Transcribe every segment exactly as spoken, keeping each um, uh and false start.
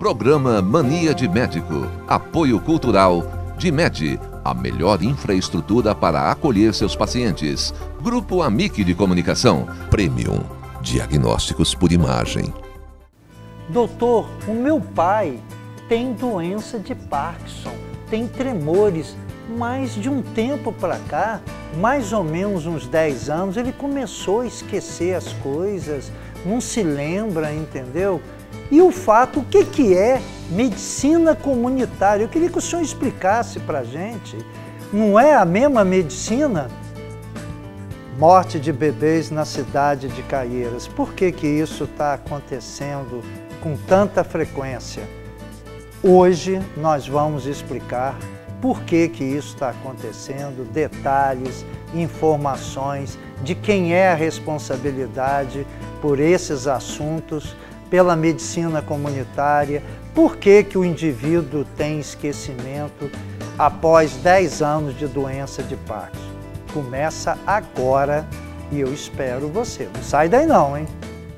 Programa Mania de Médico. Apoio cultural Dimed, a melhor infraestrutura para acolher seus pacientes. Grupo Amic de Comunicação. Premium. Diagnósticos por imagem. Doutor, o meu pai tem doença de Parkinson, tem tremores, mas de um tempo para cá, mais ou menos uns dez anos, ele começou a esquecer as coisas, não se lembra, entendeu? E o fato, o que, que é medicina comunitária? Eu queria que o senhor explicasse para a gente. Não é a mesma medicina? Morte de bebês na cidade de Caieiras. Por que que isso está acontecendo com tanta frequência? Hoje nós vamos explicar por que que isso está acontecendo, detalhes, informações de quem é a responsabilidade por esses assuntos, pela medicina comunitária, por que que o indivíduo tem esquecimento após dez anos de doença de Parkinson. Começa agora e eu espero você. Não sai daí não, hein?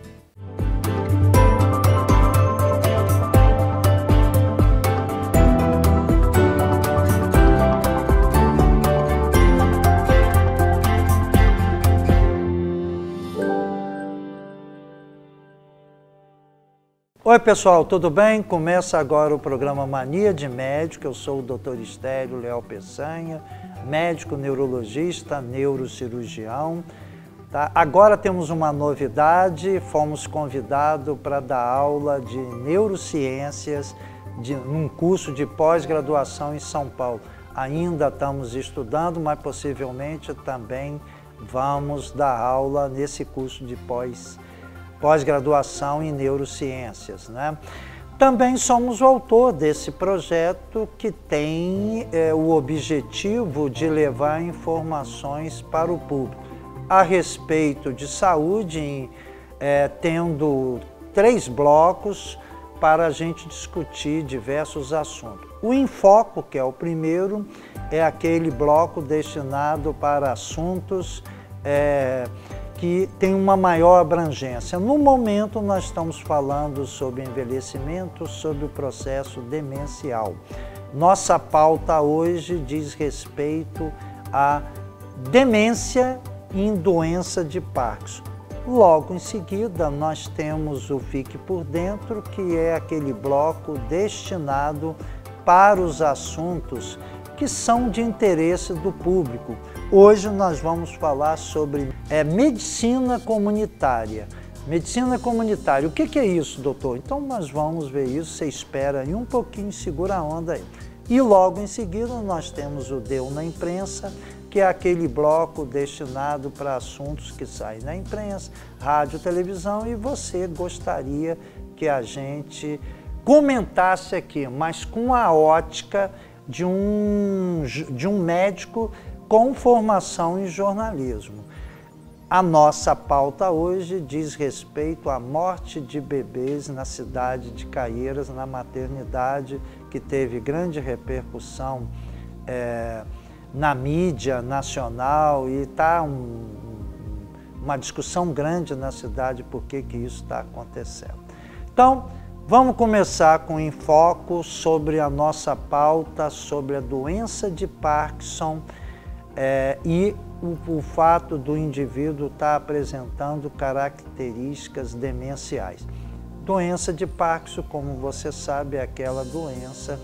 Oi pessoal, tudo bem? Começa agora o programa Mania de Médico. Eu sou o doutor Estélio Leal Peçanha, médico neurologista, neurocirurgião. Tá? Agora temos uma novidade, fomos convidados para dar aula de neurociências de, num curso de pós-graduação em São Paulo. Ainda estamos estudando, mas possivelmente também vamos dar aula nesse curso de pós-graduação. pós-graduação em neurociências, né? Também somos o autor desse projeto que tem é, o objetivo de levar informações para o público a respeito de saúde, é, tendo três blocos para a gente discutir diversos assuntos. O Enfoco, que é o primeiro, é aquele bloco destinado para assuntos é, que tem uma maior abrangência. No momento, nós estamos falando sobre envelhecimento, sobre o processo demencial. Nossa pauta hoje diz respeito à demência em doença de Parkinson. Logo em seguida, nós temos o Fique por Dentro, que é aquele bloco destinado para os assuntos que são de interesse do público. Hoje nós vamos falar sobre é, medicina comunitária. Medicina comunitária, o que, que é isso, doutor? Então nós vamos ver isso, você espera aí um pouquinho, segura a onda aí. E logo em seguida nós temos o Deu na Imprensa, que é aquele bloco destinado para assuntos que saem na imprensa, rádio, televisão, e você gostaria que a gente comentasse aqui, mas com a ótica de um, de um médico com formação em jornalismo. A nossa pauta hoje diz respeito à morte de bebês na cidade de Caieiras, na maternidade, que teve grande repercussão é, na mídia nacional e está um, uma discussão grande na cidade por que que isso está acontecendo. Então, vamos começar com um enfoque sobre a nossa pauta, sobre a doença de Parkinson é, e o, o fato do indivíduo estar apresentando características demenciais. Doença de Parkinson, como você sabe, é aquela doença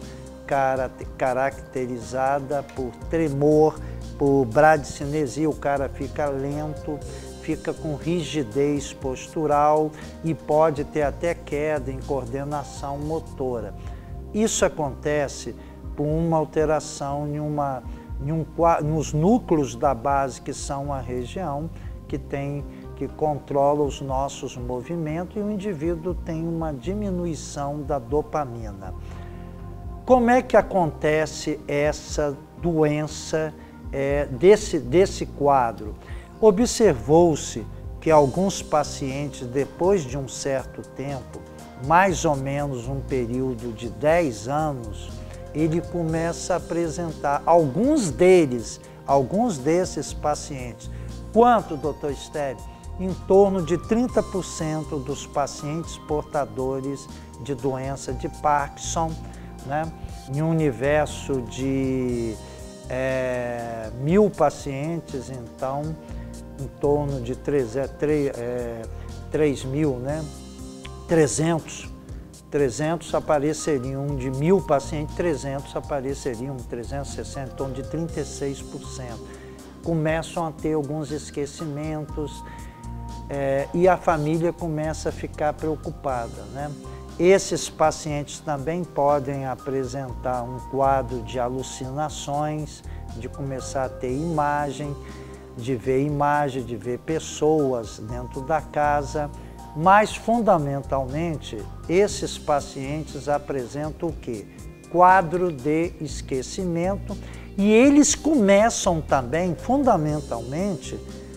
caracterizada por tremor, por bradicinesia, o cara fica lento, fica com rigidez postural e pode ter até queda em coordenação motora. Isso acontece por uma alteração em uma, em um, nos núcleos da base, que são a região que, tem, que controla os nossos movimentos, e o indivíduo tem uma diminuição da dopamina. Como é que acontece essa doença, é, desse, desse quadro? Observou-se que alguns pacientes, depois de um certo tempo, mais ou menos um período de dez anos, ele começa a apresentar, alguns deles, alguns desses pacientes. Quanto, doutor Estélio? Em torno de trinta por cento dos pacientes portadores de doença de Parkinson, né? Em um universo de é, mil pacientes, então, em torno de três, é, três, é, três mil, né? trezentos, trezentos apareceriam, de mil pacientes, trezentos apareceriam, trezentos e sessenta, em torno de trinta e seis por cento. Começam a ter alguns esquecimentos é, e a família começa a ficar preocupada, né? Esses pacientes também podem apresentar um quadro de alucinações, de começar a ter imagem, de ver imagem, de ver pessoas dentro da casa, mas fundamentalmente esses pacientes apresentam o quê? Quadro de esquecimento, e eles começam também, fundamentalmente,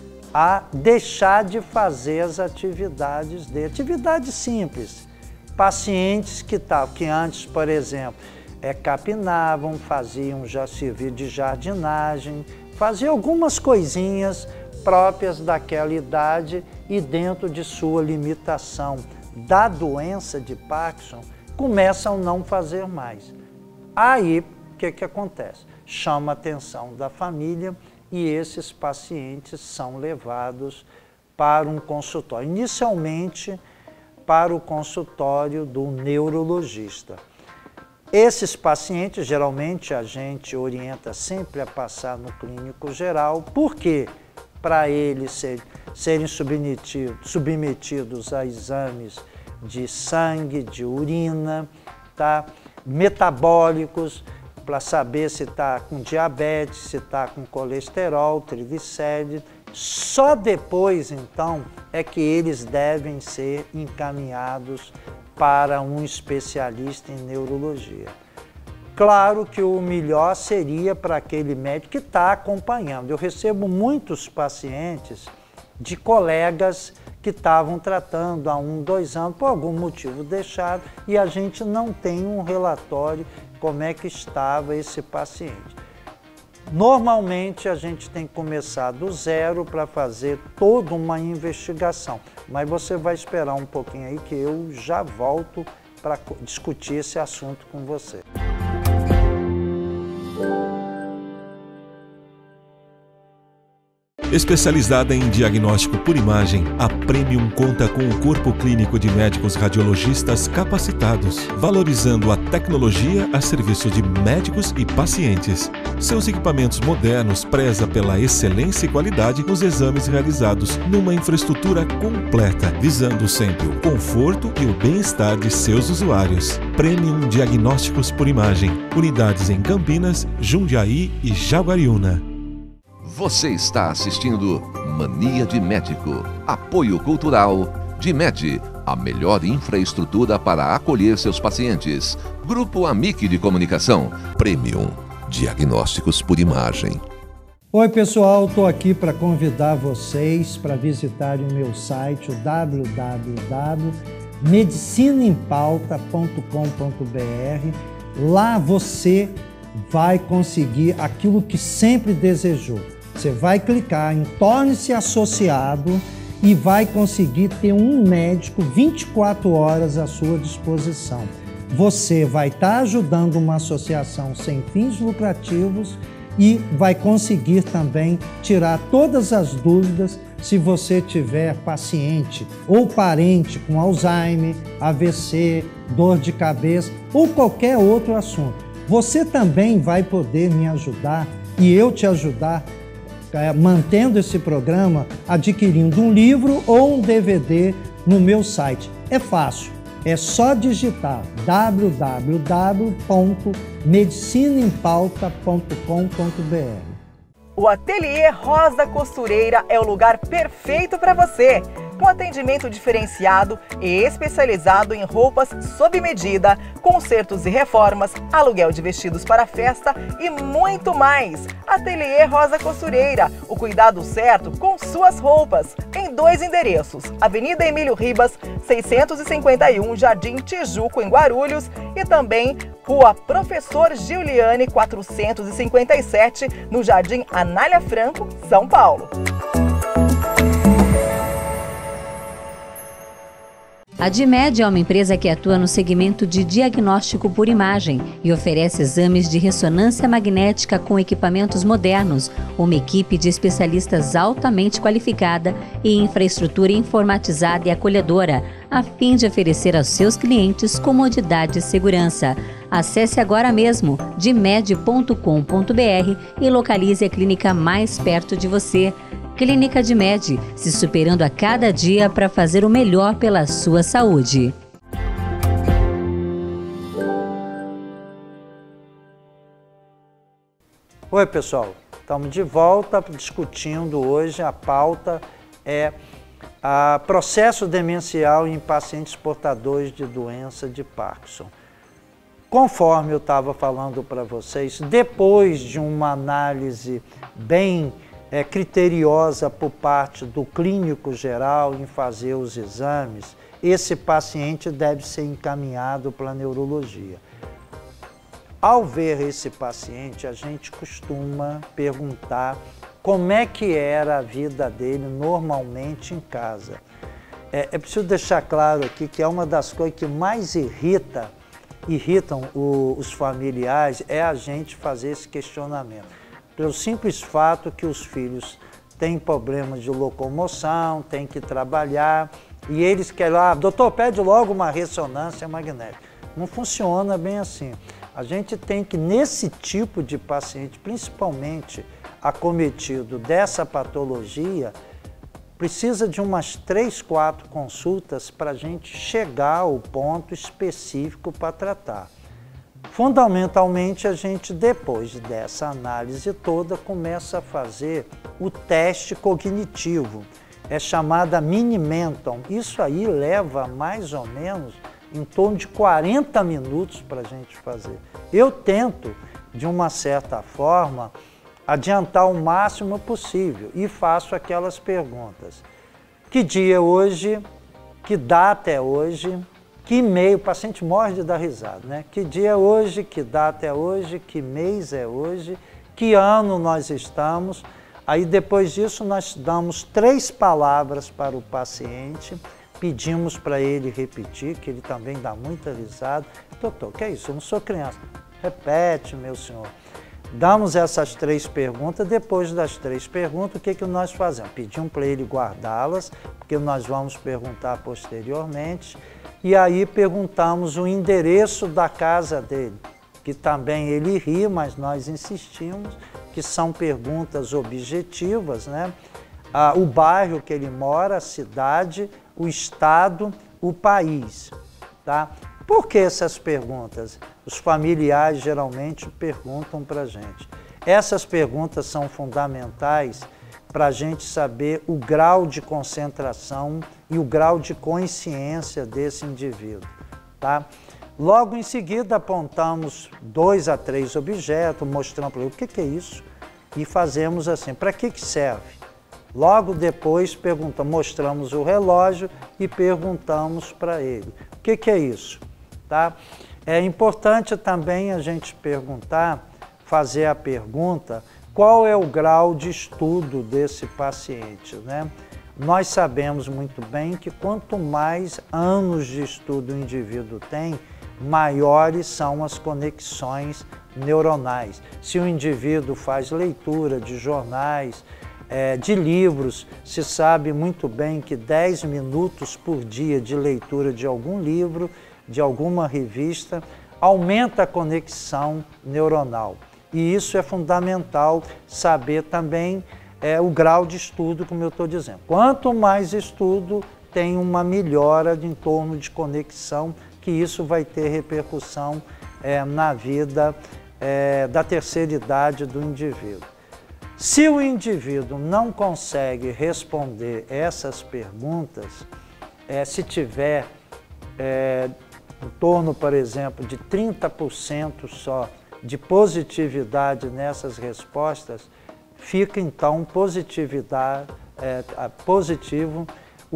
a deixar de fazer as atividades de atividades simples. Pacientes que, tá, que antes, por exemplo, é, capinavam, faziam já serviço de jardinagem, faziam algumas coisinhas próprias daquela idade e dentro de sua limitação da doença de Parkinson, começam a não fazer mais. Aí, o que que acontece? Chama a atenção da família e esses pacientes são levados para um consultório. Inicialmente, para o consultório do neurologista. Esses pacientes, geralmente, a gente orienta sempre a passar no clínico geral, porque para eles ser, serem submetidos, submetidos a exames de sangue, de urina, tá? Metabólicos, para saber se está com diabetes, se está com colesterol, triglicérides. Só depois, então, é que eles devem ser encaminhados para um especialista em neurologia. Claro que o melhor seria para aquele médico que está acompanhando. Eu recebo muitos pacientes de colegas que estavam tratando há um, dois anos, por algum motivo deixaram, e a gente não tem um relatório como é que estava esse paciente. Normalmente a gente tem que começar do zero para fazer toda uma investigação, mas você vai esperar um pouquinho aí que eu já volto para discutir esse assunto com você. Especializada em diagnóstico por imagem, a Premium conta com um corpo clínico de médicos radiologistas capacitados, valorizando a tecnologia a serviço de médicos e pacientes. Seus equipamentos modernos prezam pela excelência e qualidade nos exames realizados numa infraestrutura completa, visando sempre o conforto e o bem-estar de seus usuários. Premium Diagnósticos por Imagem. Unidades em Campinas, Jundiaí e Jaguariúna. Você está assistindo Mania de Médico. Apoio Cultural DIMED, a melhor infraestrutura para acolher seus pacientes. Grupo Amic de Comunicação. Premium Diagnósticos por Imagem. Oi pessoal, estou aqui para convidar vocês para visitarem o meu site, o w w w ponto medicina em pauta ponto com ponto b r. Lá você vai conseguir aquilo que sempre desejou. Você vai clicar em Torne-se Associado e vai conseguir ter um médico vinte e quatro horas à sua disposição. Você vai estar ajudando uma associação sem fins lucrativos e vai conseguir também tirar todas as dúvidas se você tiver paciente ou parente com Alzheimer, A V C, dor de cabeça ou qualquer outro assunto. Você também vai poder me ajudar e eu te ajudar mantendo esse programa, adquirindo um livro ou um D V D no meu site. É fácil, é só digitar w w w ponto medicina em pauta ponto com ponto b r. O Ateliê Rosa Costureira é o lugar perfeito para você, com atendimento diferenciado e especializado em roupas sob medida, consertos e reformas, aluguel de vestidos para festa e muito mais. Ateliê Rosa Costureira, o cuidado certo com suas roupas, em dois endereços, Avenida Emílio Ribas, seiscentos e cinquenta e um, Jardim Tijuco, em Guarulhos, e também Rua Professor Giuliani, quatrocentos e cinquenta e sete, no Jardim Anália Franco, São Paulo. A DIMED é uma empresa que atua no segmento de diagnóstico por imagem e oferece exames de ressonância magnética com equipamentos modernos, uma equipe de especialistas altamente qualificada e infraestrutura informatizada e acolhedora, a fim de oferecer aos seus clientes comodidade e segurança. Acesse agora mesmo dimed ponto com ponto br e localize a clínica mais perto de você. Clínica DIMED, se superando a cada dia para fazer o melhor pela sua saúde. Oi, pessoal. Estamos de volta discutindo hoje. A pauta é o processo demencial em pacientes portadores de doença de Parkinson. Conforme eu estava falando para vocês, depois de uma análise bem É, criteriosa por parte do clínico geral em fazer os exames, esse paciente deve ser encaminhado para a neurologia. Ao ver esse paciente, a gente costuma perguntar como é que era a vida dele normalmente em casa. É, é preciso deixar claro aqui que é uma das coisas que mais irrita, irritam o, os familiares, é a gente fazer esse questionamento. Pelo simples fato que os filhos têm problemas de locomoção, têm que trabalhar, e eles querem, ah, doutor, pede logo uma ressonância magnética. Não funciona bem assim. A gente tem que, nesse tipo de paciente, principalmente acometido dessa patologia, precisa de umas três, quatro consultas para a gente chegar ao ponto específico para tratar. Fundamentalmente, a gente, depois dessa análise toda, começa a fazer o teste cognitivo. É chamada Mini-Menton. Isso aí leva mais ou menos em torno de quarenta minutos para a gente fazer. Eu tento, de uma certa forma, adiantar o máximo possível e faço aquelas perguntas. Que dia é hoje? Que data é hoje? Que e-mail? O paciente morre de dar risada, né? Que dia é hoje? Que data é hoje? Que mês é hoje? Que ano nós estamos? Aí depois disso nós damos três palavras para o paciente, pedimos para ele repetir, que ele também dá muita risada. Doutor, que é isso? Eu não sou criança. Repete, meu senhor. Damos essas três perguntas, depois das três perguntas, o que, que nós fazemos? Pedimos para ele guardá-las, porque nós vamos perguntar posteriormente, e aí perguntamos o endereço da casa dele, que também ele ri, mas nós insistimos, que são perguntas objetivas, né? Ah, o bairro que ele mora, a cidade, o estado, o país, tá? Por que essas perguntas? Os familiares geralmente perguntam para a gente. Essas perguntas são fundamentais para a gente saber o grau de concentração e o grau de consciência desse indivíduo, tá? Logo em seguida apontamos dois a três objetos, mostrando para ele o que, que é isso e fazemos assim, para que, que serve? Logo depois pergunta, mostramos o relógio e perguntamos para ele, o que, que é isso? Tá? É importante também a gente perguntar, fazer a pergunta, qual é o grau de estudo desse paciente, né? Nós sabemos muito bem que quanto mais anos de estudo o indivíduo tem, maiores são as conexões neuronais. Se o indivíduo faz leitura de jornais, é, de livros, se sabe muito bem que dez minutos por dia de leitura de algum livro, de alguma revista, aumenta a conexão neuronal. E isso é fundamental saber também é, o grau de estudo, como eu estou dizendo. Quanto mais estudo, tem uma melhora em torno de conexão, que isso vai ter repercussão é, na vida é, da terceira idade do indivíduo. Se o indivíduo não consegue responder essas perguntas, é, se tiver é, em torno, por exemplo, de trinta por cento só de positividade nessas respostas, fica então positividade, é, positivo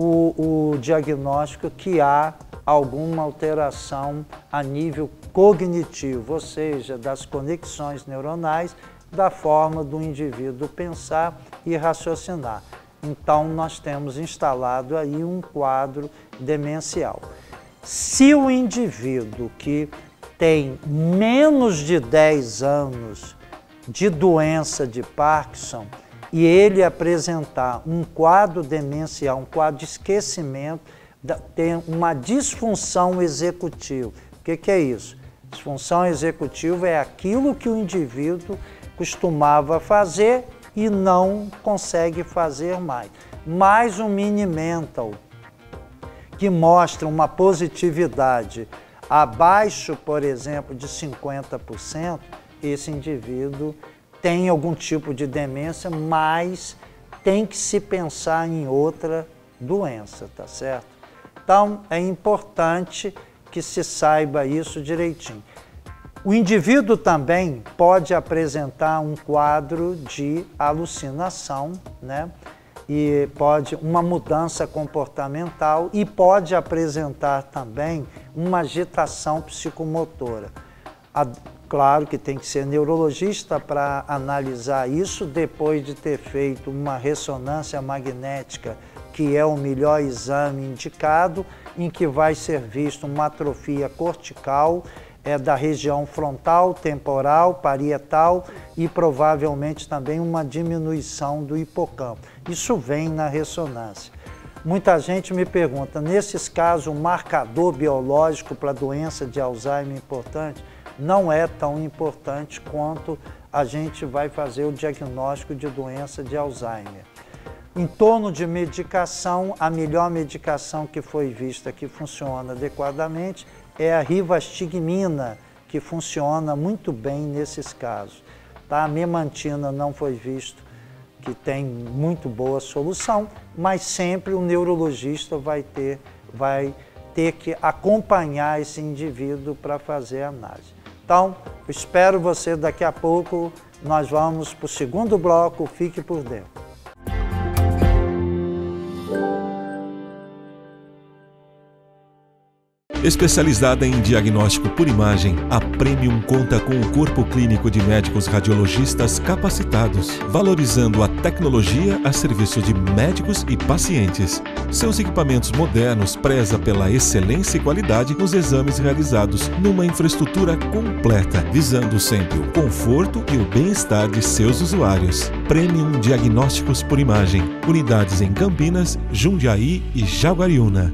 o, o diagnóstico que há alguma alteração a nível cognitivo, ou seja, das conexões neuronais, da forma do indivíduo pensar e raciocinar. então nós temos instalado aí um quadro demencial. Se o indivíduo que tem menos de dez anos de doença de Parkinson e ele apresentar um quadro demencial, um quadro de esquecimento, tem uma disfunção executiva. O que que é isso? Disfunção executiva é aquilo que o indivíduo costumava fazer e não consegue fazer mais. Mais um mini mental, que mostra uma positividade abaixo, por exemplo, de cinquenta por cento, esse indivíduo tem algum tipo de demência, mas tem que se pensar em outra doença, tá certo? Então, é importante que se saiba isso direitinho. O indivíduo também pode apresentar um quadro de alucinação, né? E pode uma mudança comportamental e pode apresentar também uma agitação psicomotora. A, claro que tem que ser neurologista para analisar isso depois de ter feito uma ressonância magnética, que é o melhor exame indicado, em que vai ser visto uma atrofia cortical, é da região frontal, temporal, parietal e provavelmente também uma diminuição do hipocampo. Isso vem na ressonância. Muita gente me pergunta, nesses casos, o marcador biológico para a doença de Alzheimer é importante? Não é tão importante quanto a gente vai fazer o diagnóstico de doença de Alzheimer. Em torno de medicação, a melhor medicação que foi vista que funciona adequadamente é a rivastigmina, que funciona muito bem nesses casos. Tá? A memantina não foi visto que tem muito boa solução, mas sempre o neurologista vai ter, vai ter que acompanhar esse indivíduo para fazer a análise. Então, eu espero você daqui a pouco, nós vamos para o segundo bloco, fique por dentro. Especializada em diagnóstico por imagem, a Premium conta com um corpo clínico de médicos radiologistas capacitados, valorizando a tecnologia a serviço de médicos e pacientes. Seus equipamentos modernos prezam pela excelência e qualidade nos exames realizados numa infraestrutura completa, visando sempre o conforto e o bem-estar de seus usuários. Premium Diagnósticos por Imagem, unidades em Campinas, Jundiaí e Jaguariúna.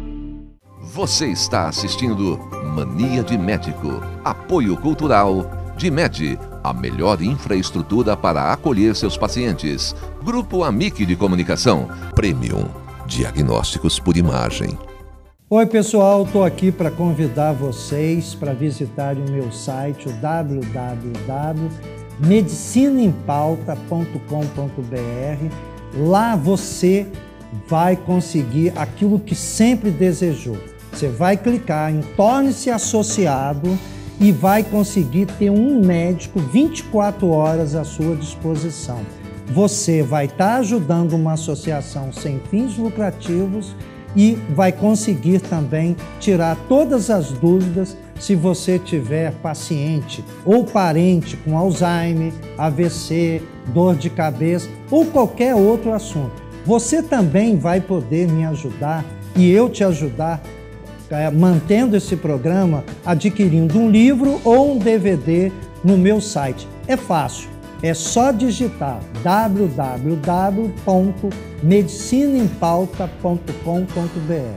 Você está assistindo Mania de Médico. Apoio Cultural DIMED, a melhor infraestrutura para acolher seus pacientes. Grupo Amic de Comunicação. Premium Diagnósticos por Imagem. Oi pessoal, estou aqui para convidar vocês para visitarem o meu site, o w w w ponto medicina em pauta ponto com ponto b r. Lá você vai conseguir aquilo que sempre desejou. Você vai clicar em Torne-se Associado e vai conseguir ter um médico vinte e quatro horas à sua disposição. Você vai estar ajudando uma associação sem fins lucrativos e vai conseguir também tirar todas as dúvidas se você tiver paciente ou parente com Alzheimer, A V C, dor de cabeça ou qualquer outro assunto. Você também vai poder me ajudar e eu te ajudar mantendo esse programa, adquirindo um livro ou um D V D no meu site. É fácil, é só digitar w w w ponto medicina em pauta ponto com ponto b r.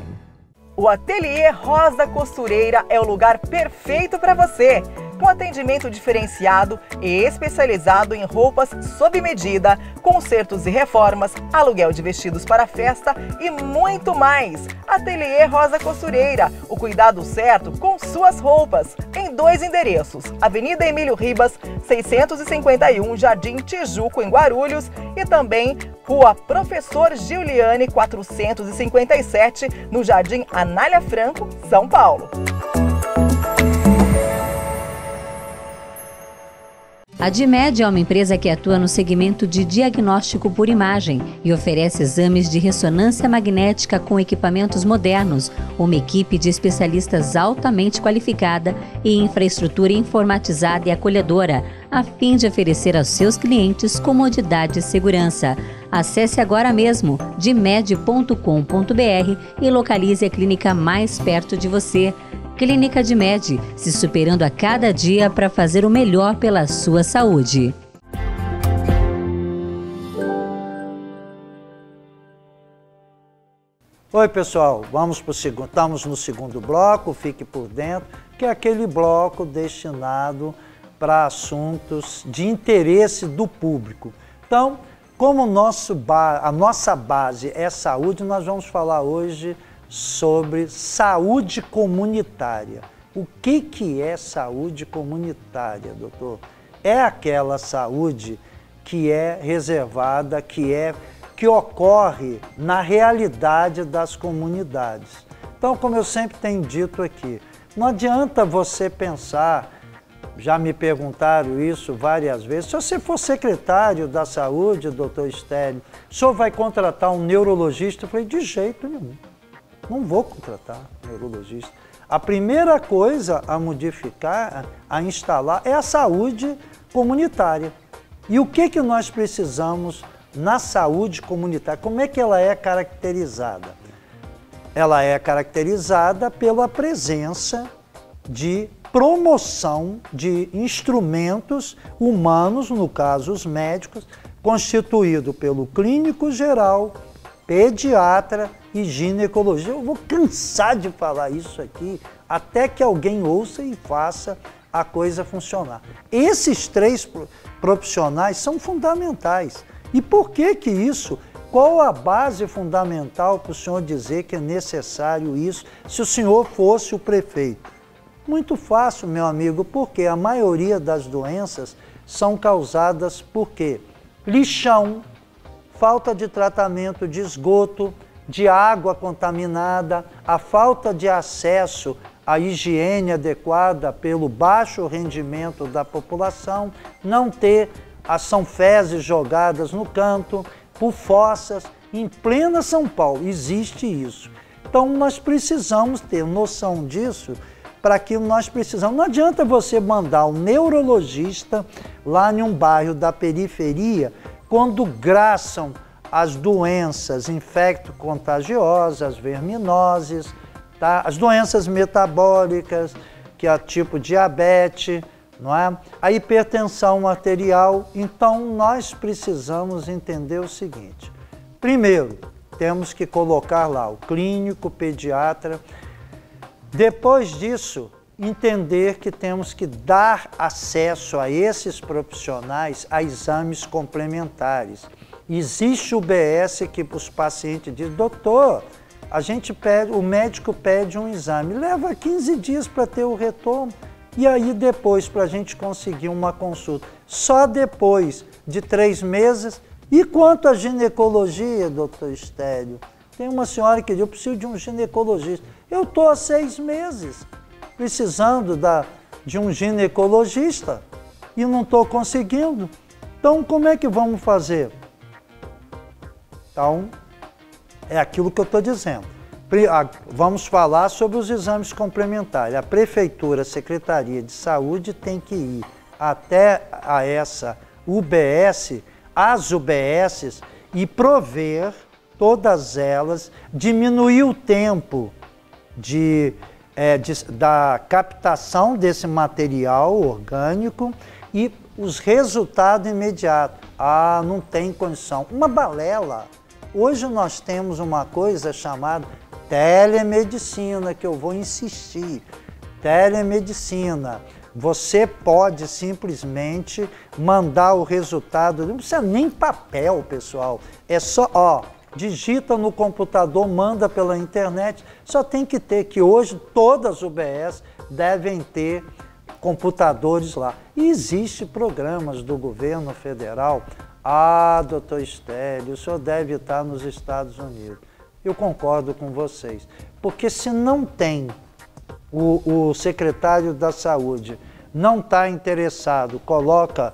O Ateliê Rosa Costureira é o lugar perfeito para você. Com atendimento diferenciado e especializado em roupas sob medida, consertos e reformas, aluguel de vestidos para festa e muito mais. Ateliê Rosa Costureira, o cuidado certo com suas roupas. Em dois endereços, Avenida Emílio Ribas, seiscentos e cinquenta e um, Jardim Tijuco, em Guarulhos, e também Rua Professor Giuliani, quatrocentos e cinquenta e sete, no Jardim Anália Franco, São Paulo. A DIMED é uma empresa que atua no segmento de diagnóstico por imagem e oferece exames de ressonância magnética com equipamentos modernos, uma equipe de especialistas altamente qualificada e infraestrutura informatizada e acolhedora, a fim de oferecer aos seus clientes comodidade e segurança. Acesse agora mesmo dimed ponto com ponto br e localize a clínica mais perto de você. Clínica DIMED, se superando a cada dia para fazer o melhor pela sua saúde. Oi pessoal, vamos para o segundo, estamos no segundo bloco, fique por dentro, que é aquele bloco destinado para assuntos de interesse do público. Então, como nosso ba- a nossa base é saúde, nós vamos falar hoje sobre saúde comunitária. O que, que é saúde comunitária, doutor? É aquela saúde que é reservada, que, é, que ocorre na realidade das comunidades. Então, como eu sempre tenho dito aqui, não adianta você pensar, já me perguntaram isso várias vezes, se você for secretário da saúde, doutor Estélio, o senhor vai contratar um neurologista? Eu falei, de jeito nenhum. Não vou contratar neurologista. A primeira coisa a modificar, a instalar, é a saúde comunitária. E o que, que nós precisamos na saúde comunitária? Como é que ela é caracterizada? Ela é caracterizada pela presença de promoção de instrumentos humanos, no caso os médicos, constituído pelo clínico geral, pediatra e ginecologia. Eu vou cansar de falar isso aqui até que alguém ouça e faça a coisa funcionar. Esses três profissionais são fundamentais. E por que que isso? Qual a base fundamental para o senhor dizer que é necessário isso se o senhor fosse o prefeito? Muito fácil, meu amigo, porque a maioria das doenças são causadas por quê? Lixão, falta de tratamento de esgoto, de água contaminada, a falta de acesso à higiene adequada pelo baixo rendimento da população, não ter, são fezes jogadas no canto, por fossas, em plena São Paulo, existe isso. Então nós precisamos ter noção disso, para que nós precisamos. Não adianta você mandar um neurologista lá em um bairro da periferia, quando graçam as doenças infecto-contagiosas, verminoses, tá? As doenças metabólicas, que é tipo diabetes, não é? A hipertensão arterial. Então, nós precisamos entender o seguinte. Primeiro, temos que colocar lá o clínico, o pediatra. Depois disso, entender que temos que dar acesso a esses profissionais a exames complementares. Existe o U B S que os pacientes dizem, doutor, a gente pede, o médico pede um exame, leva quinze dias para ter o retorno e aí depois para a gente conseguir uma consulta. Só depois de três meses. E quanto à ginecologia, doutor Estélio? Tem uma senhora que diz, eu preciso de um ginecologista. Eu estou há seis meses precisando da, de um ginecologista e não estou conseguindo. Então, como é que vamos fazer? Então, é aquilo que eu estou dizendo. Vamos falar sobre os exames complementares. A Prefeitura, a Secretaria de Saúde tem que ir até a essa U B S, as U B Ss, e prover todas elas, diminuir o tempo de, é, de, da captação desse material orgânico e os resultados imediatos. Ah, não tem condição. Uma balela. Hoje nós temos uma coisa chamada telemedicina, que eu vou insistir. Telemedicina. Você pode simplesmente mandar o resultado, não precisa nem papel, pessoal. É só, ó, digita no computador, manda pela internet. Só tem que ter que hoje todas as U B S devem ter computadores lá. E existem programas do governo federal. Ah, doutor Estélio, o senhor deve estar nos Estados Unidos. Eu concordo com vocês. Porque se não tem, o, o secretário da Saúde não está interessado, coloca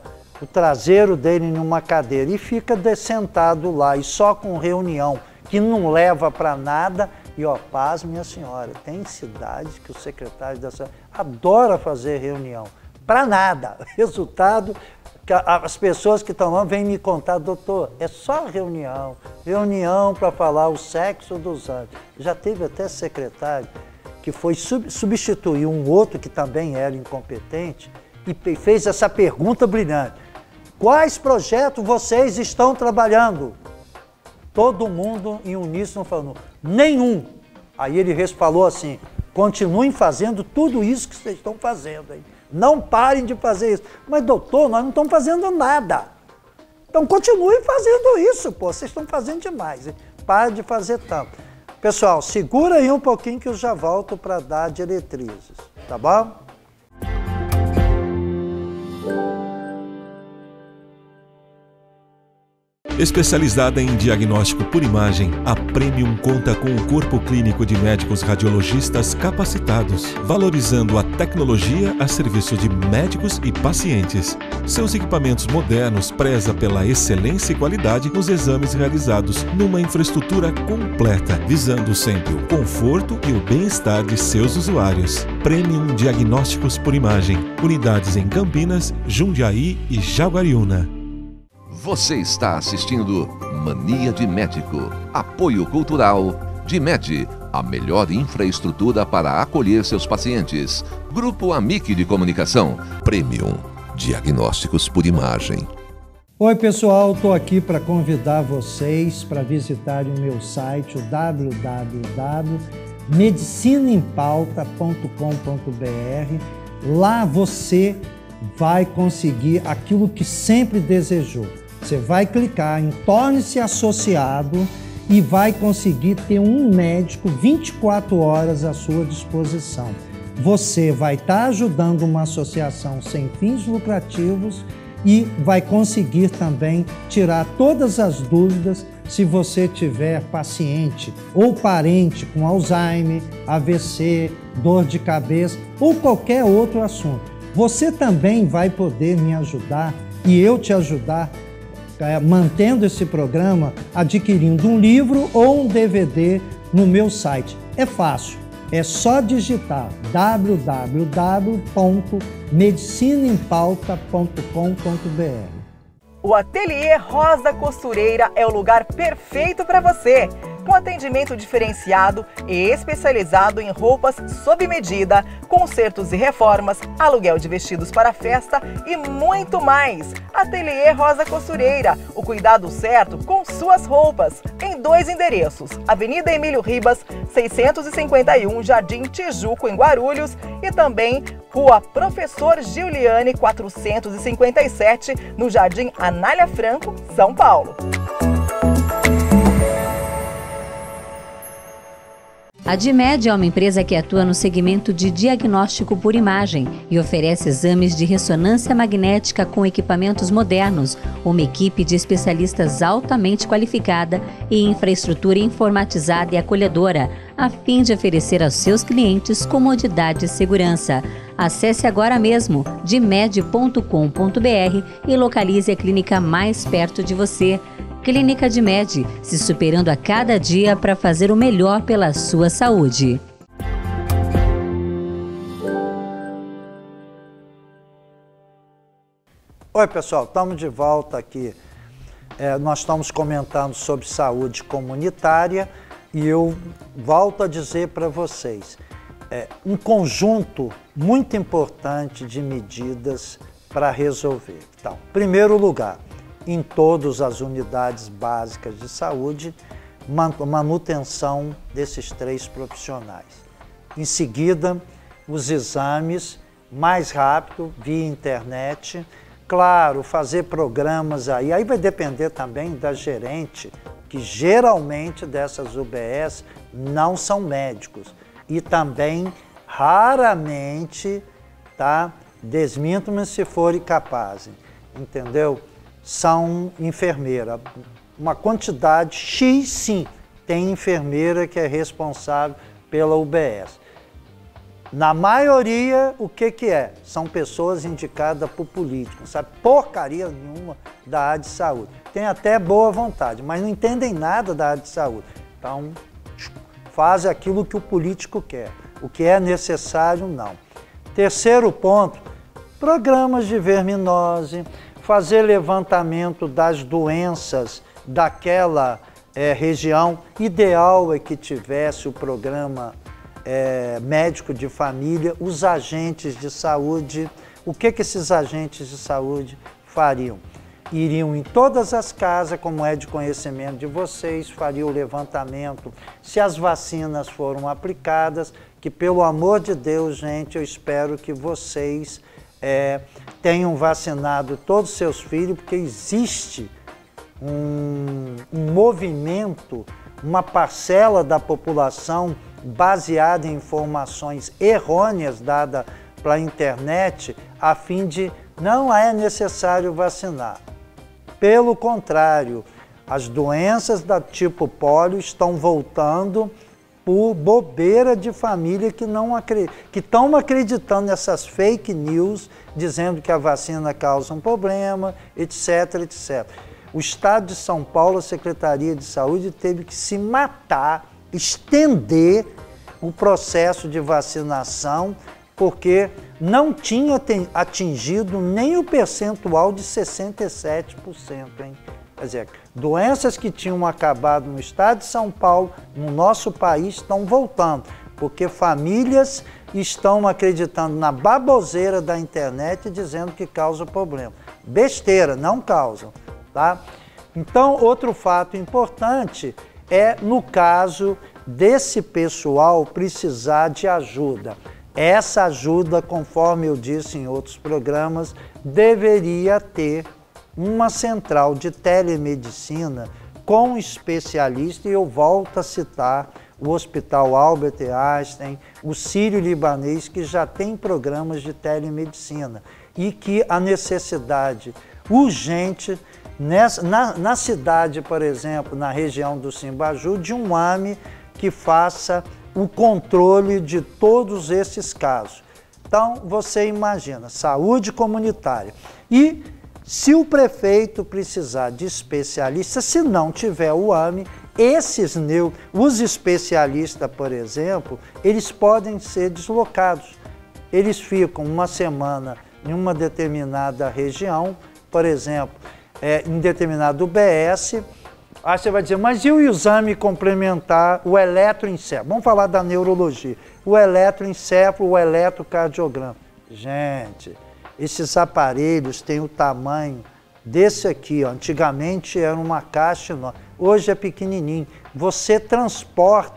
o traseiro dele numa cadeira e fica sentado lá e só com reunião que não leva para nada. E ó, paz, minha senhora, tem cidades que o secretário da saúde adora fazer reunião, para nada. Resultado, as pessoas que estão lá vêm me contar, doutor, é só reunião, reunião para falar o sexo dos anjos. Já teve até secretário que foi sub, substituir um outro que também era incompetente e fez essa pergunta brilhante. Quais projetos vocês estão trabalhando? Todo mundo em uníssono falando, nenhum. Aí ele falou assim, continuem fazendo tudo isso que vocês estão fazendo aí. Não parem de fazer isso. Mas doutor, nós não estamos fazendo nada. Então continuem fazendo isso, pô, vocês estão fazendo demais. Hein? Parem de fazer tanto. Pessoal, segura aí um pouquinho que eu já volto para dar diretrizes, tá bom? Especializada em diagnóstico por imagem, a Premium conta com um corpo clínico de médicos radiologistas capacitados, valorizando a tecnologia a serviço de médicos e pacientes. Seus equipamentos modernos prezam pela excelência e qualidade nos exames realizados numa infraestrutura completa, visando sempre o conforto e o bem-estar de seus usuários. Premium Diagnósticos por Imagem, unidades em Campinas, Jundiaí e Jaguariúna. Você está assistindo Mania de Médico. Apoio Cultural DIMED, a melhor infraestrutura para acolher seus pacientes. Grupo Amic de Comunicação. Premium Diagnósticos por Imagem. Oi pessoal, estou aqui para convidar vocês para visitarem o meu site, o w w w ponto medicina em pauta ponto com ponto b r. Lá você vai conseguir aquilo que sempre desejou. Você vai clicar em Torne-se Associado e vai conseguir ter um médico vinte e quatro horas à sua disposição. Você vai estar ajudando uma associação sem fins lucrativos e vai conseguir também tirar todas as dúvidas se você tiver paciente ou parente com Alzheimer, A V C, dor de cabeça ou qualquer outro assunto. Você também vai poder me ajudar e eu te ajudar mantendo esse programa, adquirindo um livro ou um D V D no meu site. É fácil, é só digitar w w w ponto medicina em pauta ponto com ponto b r. O Ateliê Rosa Costureira é o lugar perfeito para você. Com atendimento diferenciado e especializado em roupas sob medida, consertos e reformas, aluguel de vestidos para festa e muito mais. Ateliê Rosa Costureira, o cuidado certo com suas roupas. Em dois endereços, Avenida Emílio Ribas, seiscentos e cinquenta e um, Jardim Tijuco, em Guarulhos, e também Rua Professor Giuliani, quatrocentos e cinquenta e sete, no Jardim Anália Franco, São Paulo. A DIMED é uma empresa que atua no segmento de diagnóstico por imagem e oferece exames de ressonância magnética com equipamentos modernos, uma equipe de especialistas altamente qualificada e infraestrutura informatizada e acolhedora, a fim de oferecer aos seus clientes comodidade e segurança. Acesse agora mesmo dimed ponto com ponto b r e localize a clínica mais perto de você. Clínica DIMED, se superando a cada dia para fazer o melhor pela sua saúde. Oi pessoal, estamos de volta aqui. É, nós estamos comentando sobre saúde comunitária e eu volto a dizer para vocês, é, um conjunto muito importante de medidas para resolver. Então, em primeiro lugar, em todas as unidades básicas de saúde, manutenção desses três profissionais. Em seguida, os exames mais rápido, via internet. Claro, fazer programas aí, aí vai depender também da gerente, que geralmente dessas U B S não são médicos. E também, raramente, tá? Desmintam-me se forem capazes, entendeu? São enfermeira. Uma quantidade X, sim, tem enfermeira que é responsável pela U B S. Na maioria, o que que é? São pessoas indicadas por políticos, não sabe porcaria nenhuma da área de saúde. Tem até boa vontade, mas não entendem nada da área de saúde. Então, faz aquilo que o político quer. O que é necessário, não. Terceiro ponto, programas de verminose, fazer levantamento das doenças daquela é, região. Ideal é que tivesse o programa É, médico de família, os agentes de saúde. O que que esses agentes de saúde fariam? Iriam em todas as casas, como é de conhecimento de vocês, fariam o levantamento se as vacinas foram aplicadas, que pelo amor de Deus, gente, eu espero que vocês é, tenham vacinado todos os seus filhos, porque existe um, um movimento, uma parcela da população baseada em informações errôneas dadas pela internet, a fim de não é necessário vacinar. Pelo contrário, as doenças do tipo pólio estão voltando por bobeira de família que não que estão acreditando nessas fake news, dizendo que a vacina causa um problema, etc, etcétera. O Estado de São Paulo, a Secretaria de Saúde, teve que se matar, estender o processo de vacinação, porque não tinha atingido nem o percentual de sessenta e sete por cento. Hein? Quer dizer, doenças que tinham acabado no estado de São Paulo, no nosso país, estão voltando, porque famílias estão acreditando na baboseira da internet dizendo que causa problema. Besteira, não causam. Tá? Então, outro fato importante é no caso desse pessoal precisar de ajuda. Essa ajuda, conforme eu disse em outros programas, deveria ter uma central de telemedicina com especialista, e eu volto a citar o Hospital Albert Einstein, o Sírio-Libanês, que já tem programas de telemedicina e que a necessidade urgente Nessa, na, na cidade, por exemplo, na região do Simbaju, de um A M E que faça o controle de todos esses casos. Então, você imagina, saúde comunitária. E se o prefeito precisar de especialista, se não tiver o A M E, esses neu, os especialistas, por exemplo, eles podem ser deslocados. Eles ficam uma semana em uma determinada região, por exemplo, É, em determinado B S, aí você vai dizer, mas e o exame complementar, o eletroencefalo? Vamos falar da neurologia. O eletroencefalo, o eletrocardiograma. Gente, esses aparelhos têm o tamanho desse aqui, ó. Antigamente era uma caixa enorme, hoje é pequenininho. Você transporta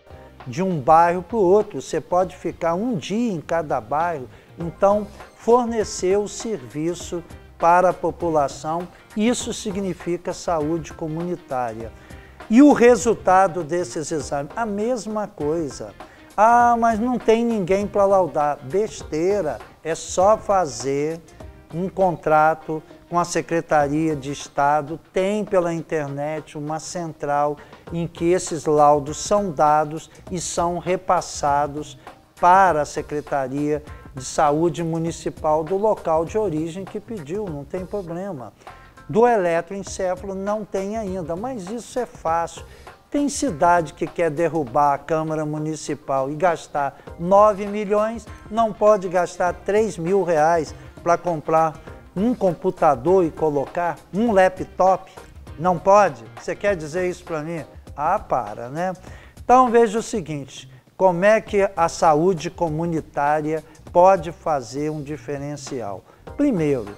de um bairro para o outro, você pode ficar um dia em cada bairro, então fornecer o serviço para a população, isso significa saúde comunitária. E o resultado desses exames? A mesma coisa. Ah, mas não tem ninguém para laudar. Besteira, é só fazer um contrato com a Secretaria de Estado, tem pela internet uma central em que esses laudos são dados e são repassados para a Secretaria de Saúde Municipal do local de origem que pediu, não tem problema. Do eletroencefalo não tem ainda, mas isso é fácil. Tem cidade que quer derrubar a Câmara Municipal e gastar nove milhões, não pode gastar três mil reais para comprar um computador e colocar um laptop? Não pode? Você quer dizer isso para mim? Ah, para, né? Então veja o seguinte, como é que a saúde comunitária pode fazer um diferencial? Primeiro,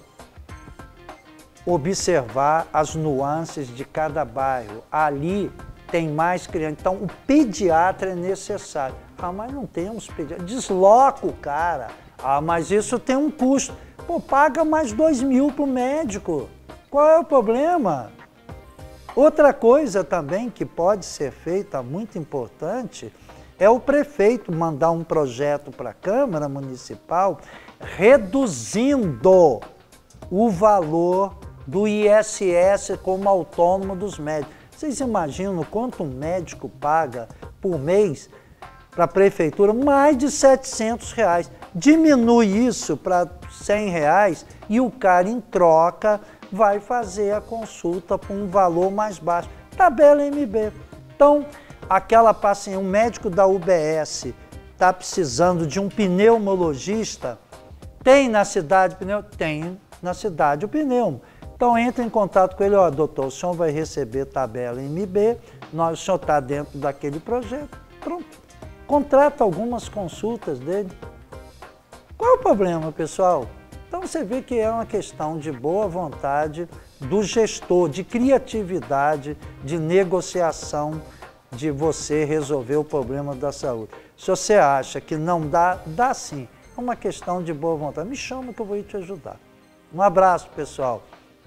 observar as nuances de cada bairro. Ali tem mais criança, então o pediatra é necessário. Ah, mas não temos pediatra. Desloca o cara. Ah, mas isso tem um custo. Pô, paga mais dois mil para o médico. Qual é o problema? Outra coisa também que pode ser feita, muito importante, é o prefeito mandar um projeto para a Câmara Municipal reduzindo o valor do I S S como autônomo dos médicos. Vocês imaginam quanto um médico paga por mês para a prefeitura mais de setecentos reais. Diminui isso para cem reais e o cara, em troca, vai fazer a consulta por um valor mais baixo. Tabela M B. Então, aquela paciente, um médico da U B S está precisando de um pneumologista, tem na cidade pneu? Tem na cidade o pneumo. Então, entra em contato com ele, ó, doutor, o senhor vai receber tabela M B, nós, o senhor está dentro daquele projeto, pronto. Contrata algumas consultas dele. Qual é o problema, pessoal? Então, você vê que é uma questão de boa vontade do gestor, de criatividade, de negociação, de você resolver o problema da saúde. Se você acha que não dá, dá sim. É uma questão de boa vontade. Me chama que eu vou te ajudar. Um abraço, pessoal.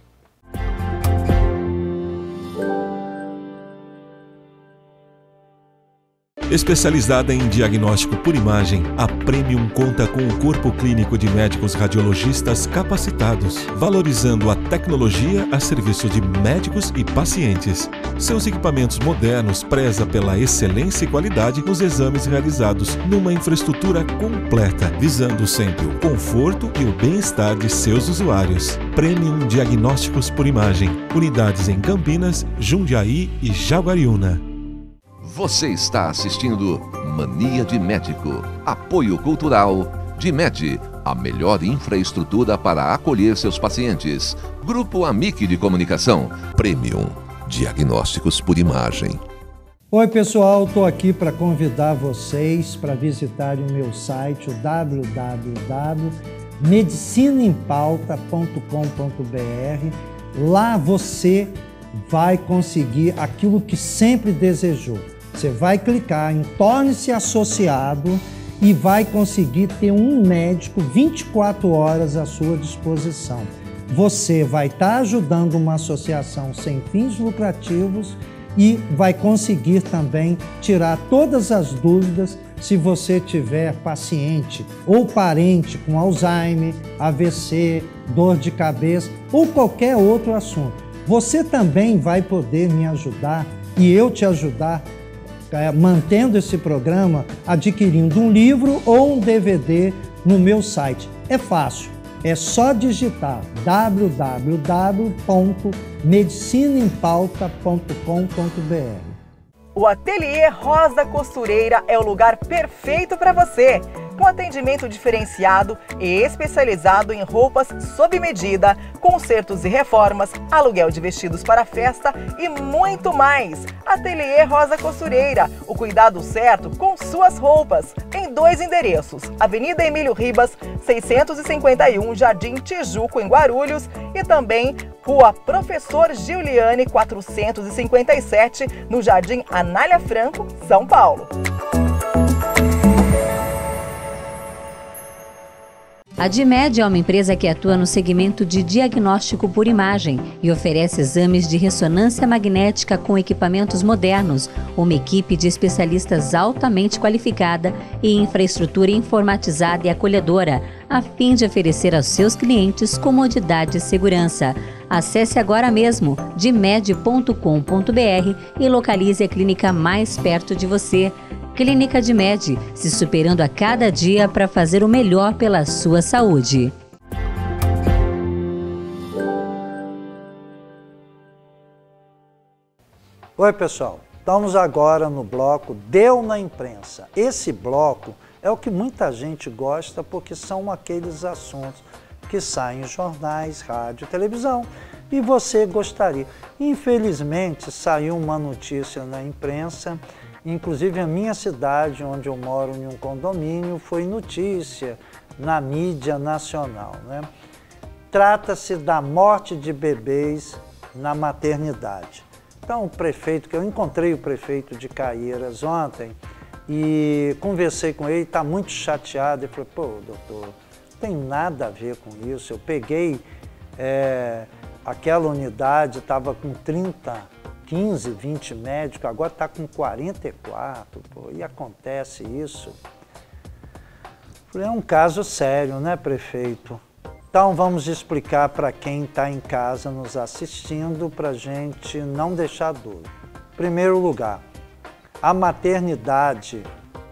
Especializada em diagnóstico por imagem, a Premium conta com um corpo clínico de médicos radiologistas capacitados, valorizando a tecnologia a serviço de médicos e pacientes. Seus equipamentos modernos prezam pela excelência e qualidade nos exames realizados numa infraestrutura completa, visando sempre o conforto e o bem-estar de seus usuários. Premium Diagnósticos por Imagem, unidades em Campinas, Jundiaí e Jaguariúna. Você está assistindo Mania de Médico. Apoio Cultural DIMED, a melhor infraestrutura para acolher seus pacientes. Grupo Amic de Comunicação. Premium Diagnósticos por Imagem. Oi, pessoal, estou aqui para convidar vocês para visitarem o meu site, o w w w ponto medicina em pauta ponto com ponto b r. Lá você vai conseguir aquilo que sempre desejou. Você vai clicar em Torne-se Associado e vai conseguir ter um médico vinte e quatro horas à sua disposição. Você vai estar ajudando uma associação sem fins lucrativos e vai conseguir também tirar todas as dúvidas se você tiver paciente ou parente com Alzheimer, A V C, dor de cabeça ou qualquer outro assunto. Você também vai poder me ajudar e eu te ajudar mantendo esse programa, adquirindo um livro ou um D V D no meu site. É fácil, é só digitar w w w ponto medicina em pauta ponto com ponto b r. O Ateliê Rosa Costureira é o lugar perfeito para você, com atendimento diferenciado e especializado em roupas sob medida, consertos e reformas, aluguel de vestidos para festa e muito mais. Ateliê Rosa Costureira, o cuidado certo com suas roupas, em dois endereços, Avenida Emílio Ribas, seiscentos e cinquenta e um, Jardim Tijuco, em Guarulhos, e também Rua Professor Giuliani, quatrocentos e cinquenta e sete, no Jardim Anália Franco, São Paulo. A DIMED é uma empresa que atua no segmento de diagnóstico por imagem e oferece exames de ressonância magnética com equipamentos modernos, uma equipe de especialistas altamente qualificada e infraestrutura informatizada e acolhedora, a fim de oferecer aos seus clientes comodidade e segurança. Acesse agora mesmo dimed ponto com ponto b r e localize a clínica mais perto de você. Clínica DIMED, se superando a cada dia para fazer o melhor pela sua saúde. Oi, pessoal. Estamos agora no bloco Deu na Imprensa. Esse bloco é o que muita gente gosta porque são aqueles assuntos que saem em jornais, rádio, televisão e você gostaria. Infelizmente, saiu uma notícia na imprensa. Inclusive, a minha cidade, onde eu moro em um condomínio, foi notícia na mídia nacional, né? Trata-se da morte de bebês na maternidade. Então, o prefeito, que eu encontrei o prefeito de Caieiras ontem e conversei com ele, está muito chateado. Ele falou, pô, doutor, não tem nada a ver com isso. Eu peguei é, aquela unidade, estava com trinta quinze, vinte médicos, agora está com quarenta e quatro, pô, e acontece isso. É um caso sério, né, prefeito? Então vamos explicar para quem está em casa nos assistindo, para a gente não deixar dúvida. Em primeiro lugar, a maternidade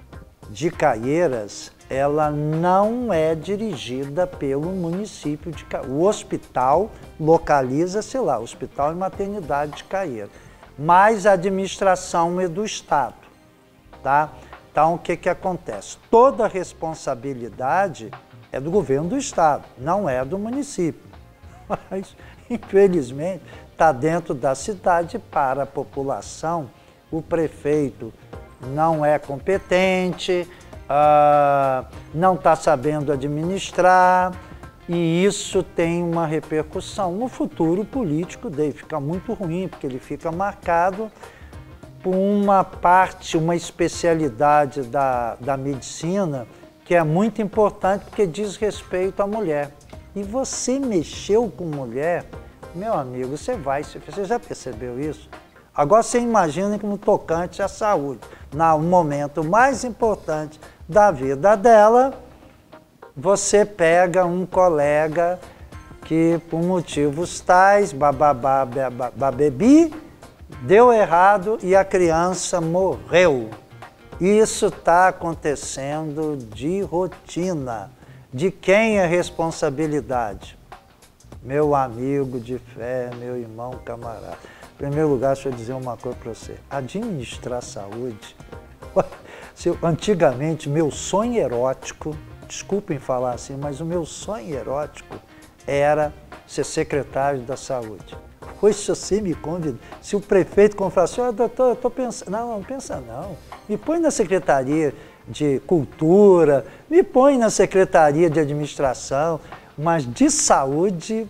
de Caieiras, ela não é dirigida pelo município de Caieiras. O hospital localiza-se lá, Hospital e Maternidade de Caieiras. Mas a administração é do Estado, tá? Então, o que que acontece? Toda a responsabilidade é do governo do Estado, não é do município. Mas, infelizmente, está dentro da cidade para a população. O prefeito não é competente, uh, não está sabendo administrar, e isso tem uma repercussão no futuro político dele. Fica muito ruim, porque ele fica marcado por uma parte, uma especialidade da, da medicina que é muito importante porque diz respeito à mulher. E você mexeu com mulher, meu amigo, você vai, você já percebeu isso? Agora você imagina que no tocante à saúde, no momento mais importante da vida dela, você pega um colega que por motivos tais, bababá, babebi, deu errado e a criança morreu. Isso está acontecendo de rotina. De quem é a responsabilidade? Meu amigo de fé, meu irmão, camarada. Em primeiro lugar, deixa eu dizer uma coisa para você. Administrar a saúde, antigamente, meu sonho erótico, desculpem falar assim, mas o meu sonho erótico era ser secretário da saúde. Hoje, se você me convida, se o prefeito falar assim, oh, doutor, eu estou pensando, não, não pensa não, me põe na secretaria de cultura, me põe na secretaria de administração, mas de saúde,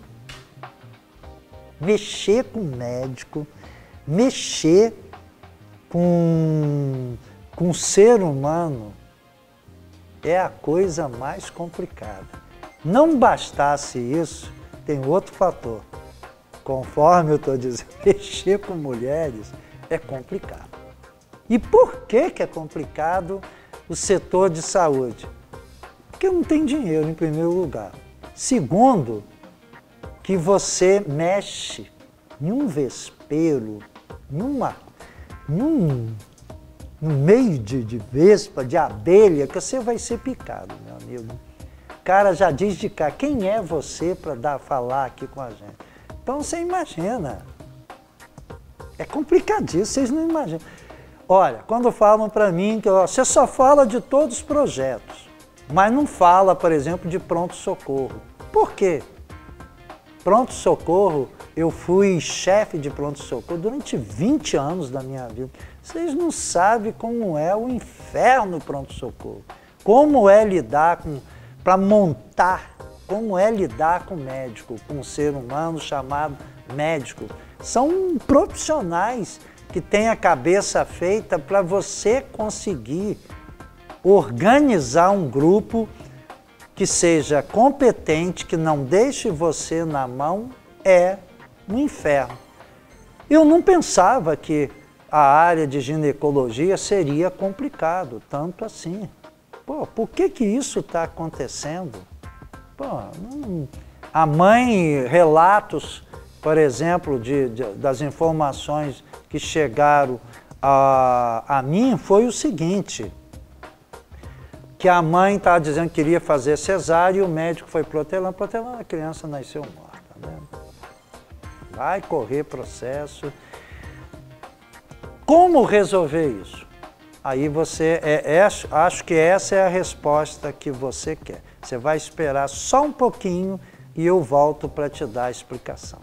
mexer com médico, mexer com, com ser humano, é a coisa mais complicada. Não bastasse isso, tem outro fator. Conforme eu estou dizendo, mexer com mulheres é complicado. E por que que é complicado o setor de saúde? Porque não tem dinheiro, em primeiro lugar. Segundo, que você mexe em um vespeiro, numa, num, no meio de, de vespa, de abelha, que você vai ser picado, meu amigo. O cara já diz de cá, quem é você para dar falar aqui com a gente? Então você imagina, é complicadíssimo, vocês não imaginam. Olha, quando falam para mim que ó, você só fala de todos os projetos, mas não fala, por exemplo, de pronto-socorro. Por quê? Pronto-socorro, eu fui chefe de pronto-socorro durante vinte anos da minha vida. Vocês não sabem como é o inferno pronto-socorro. Como é lidar com, para montar, como é lidar com médico, com um ser humano chamado médico. São profissionais que têm a cabeça feita para você conseguir organizar um grupo que seja competente, que não deixe você na mão, é um inferno. Eu não pensava que a área de ginecologia seria complicado, tanto assim. Pô, por que que isso está acontecendo? Pô, não... A mãe, relatos, por exemplo, de, de, das informações que chegaram a, a mim, foi o seguinte, que a mãe estava dizendo que queria fazer cesárea e o médico foi protelando, protelando, a criança nasceu morta, né? Vai correr processo. Como resolver isso? Aí você, é, é, acho que essa é a resposta que você quer. Você vai esperar só um pouquinho e eu volto para te dar a explicação.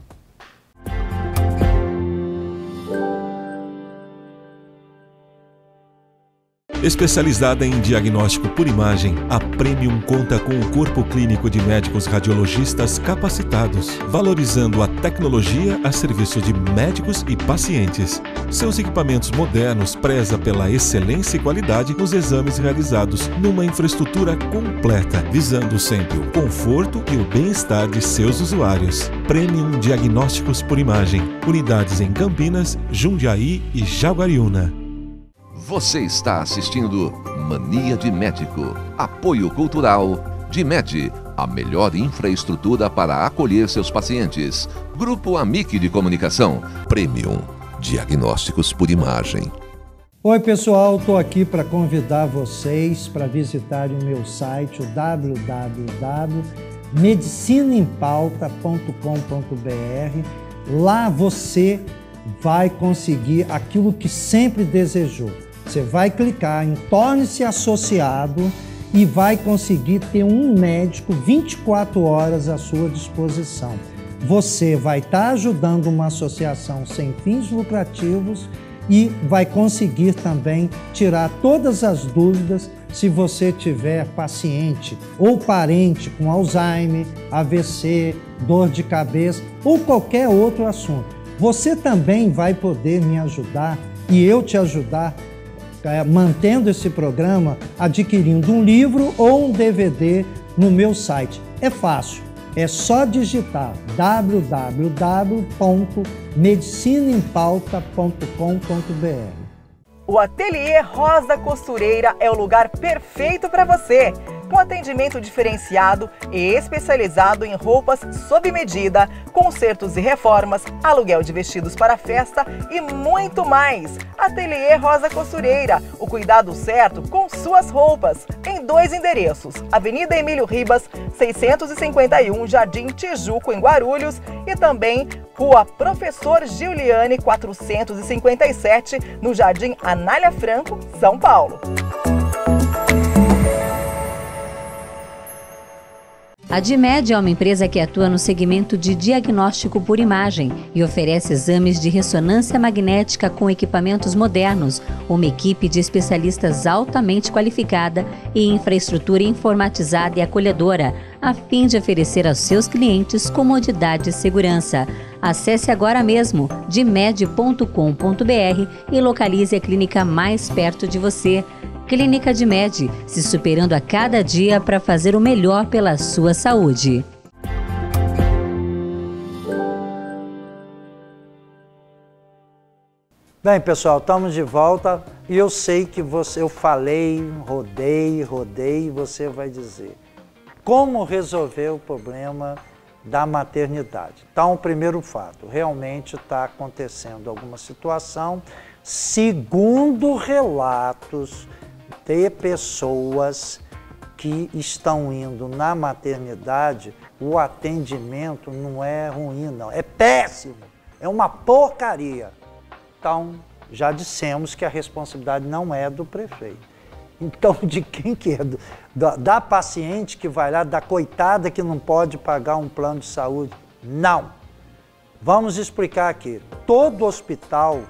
Especializada em diagnóstico por imagem, a Premium conta com um corpo clínico de médicos radiologistas capacitados, valorizando a tecnologia a serviço de médicos e pacientes. Seus equipamentos modernos prezam pela excelência e qualidade nos exames realizados numa infraestrutura completa, visando sempre o conforto e o bem-estar de seus usuários. Premium Diagnósticos por Imagem, unidades em Campinas, Jundiaí e Jaguariúna. Você está assistindo Mania de Médico. Apoio Cultural DIMED, a melhor infraestrutura para acolher seus pacientes. Grupo Amic de Comunicação. Premium Diagnósticos por Imagem. Oi pessoal, estou aqui para convidar vocês para visitarem o meu site, o w w w ponto medicina em pauta ponto com ponto b r. Lá você vai conseguir aquilo que sempre desejou. Você vai clicar em torne-se associado e vai conseguir ter um médico vinte e quatro horas à sua disposição. Você vai estar ajudando uma associação sem fins lucrativos e vai conseguir também tirar todas as dúvidas se você tiver paciente ou parente com Alzheimer, A V C, dor de cabeça ou qualquer outro assunto. Você também vai poder me ajudar e eu te ajudar é, mantendo esse programa, adquirindo um livro ou um D V D no meu site. É fácil, é só digitar w w w ponto medicina em pauta ponto com ponto b r. O Ateliê Rosa Costureira é o lugar perfeito para você, com atendimento diferenciado e especializado em roupas sob medida, consertos e reformas, aluguel de vestidos para festa e muito mais. Ateliê Rosa Costureira, o cuidado certo com suas roupas, em dois endereços, Avenida Emílio Ribas, seiscentos e cinquenta e um, Jardim Tijuco, em Guarulhos, e também Rua Professor Giuliani, quatrocentos e cinquenta e sete, no Jardim Anália Franco, São Paulo. A DIMED é uma empresa que atua no segmento de diagnóstico por imagem e oferece exames de ressonância magnética com equipamentos modernos, uma equipe de especialistas altamente qualificada e infraestrutura informatizada e acolhedora, a fim de oferecer aos seus clientes comodidade e segurança. Acesse agora mesmo dimed ponto com ponto b r e localize a clínica mais perto de você. Clínica DIMED, se superando a cada dia para fazer o melhor pela sua saúde. Bem, pessoal, estamos de volta e eu sei que você, eu falei, rodei, rodei, e você vai dizer como resolver o problema da maternidade. Então, o primeiro fato, realmente está acontecendo alguma situação, segundo relatos de pessoas que estão indo na maternidade, o atendimento não é ruim, não, é péssimo, é uma porcaria. Então, já dissemos que a responsabilidade não é do prefeito. Então, de quem que é? Do, da, da paciente que vai lá, da coitada que não pode pagar um plano de saúde? Não. Vamos explicar aqui. Todo hospital